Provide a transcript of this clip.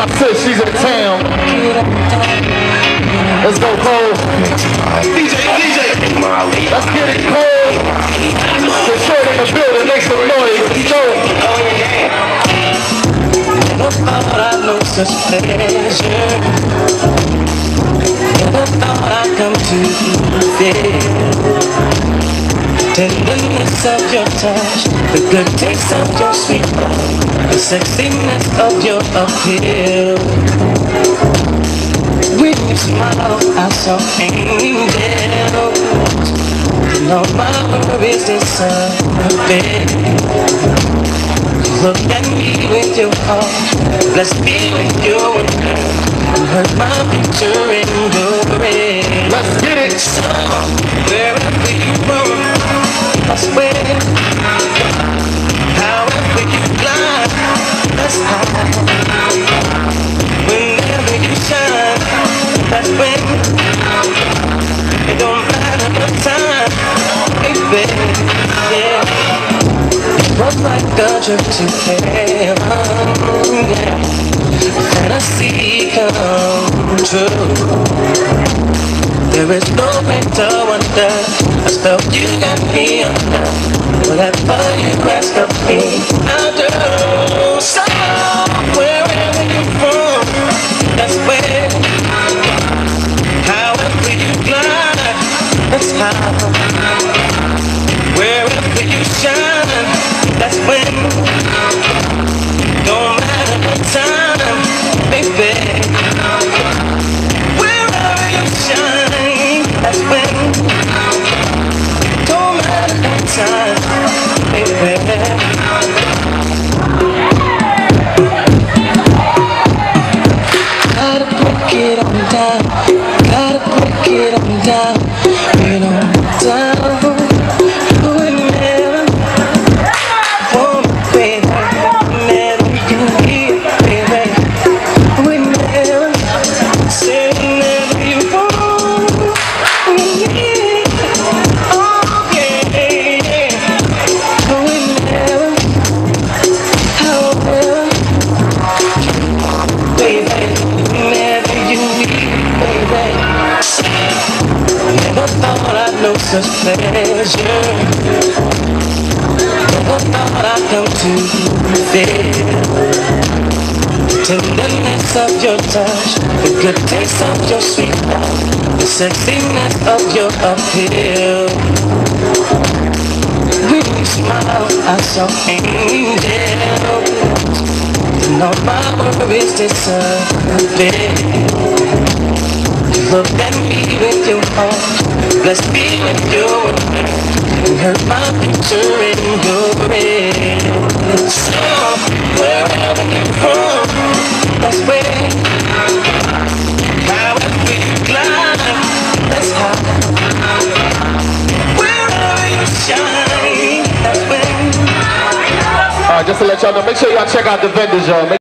my sis, she's in town. Let's go, Cole. DJ. Let's get it, Cole. The short in the building, make some noise. Let's go. Never thought I'd know such pleasure. Never thought I'd come to feel tenderness of your touch, the good taste of your sweet love, the sexiness of your appeal. When you smile, I saw angels, and all my worries disappeared. Look at me with your heart, bless me with your word, and hurt my picture in your red. Let's get it. So, wherever you roam, I swear, however you fly, that's high. Whenever you shine, that's when. It don't matter the time, baby, yeah. It was like a trip to heaven, yeah. Fantasy come true. There is no way to wonder. I spell you got me under. Whatever you ask of me, I'll do. So, wherever you're from, that's where. However you glide, that's how. Wherever you shine, that's when. Don't matter the time, baby. Wherever you shine, that's when. Don't matter the time, baby. Gotta break it on down. Gotta break it on down. Break it on down. No such pleasure. Never thought I'd come to feel tenderness of your touch, the good taste of your sweet love, the sexiness of your appeal. When you smile, I saw angels, and all my worries disappeared. Look at me with your heart, bless me with your word, and hurt my picture in your red. So, wherever you're from, that's where. However you glide, that's how. Wherever you shine, that's when. Alright, just to let y'all know, make sure y'all check out the vendors, y'all.